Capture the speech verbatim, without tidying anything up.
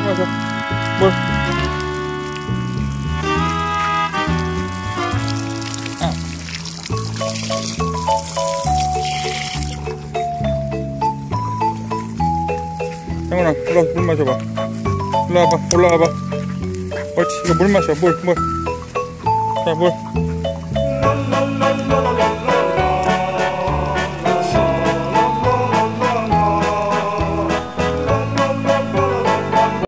마셔. 물. 아. 형훈아, 일로 물 마셔봐. 올라와봐, 올라와봐. 옳지, 이거 물 마셔, 물, 물. 자, 물.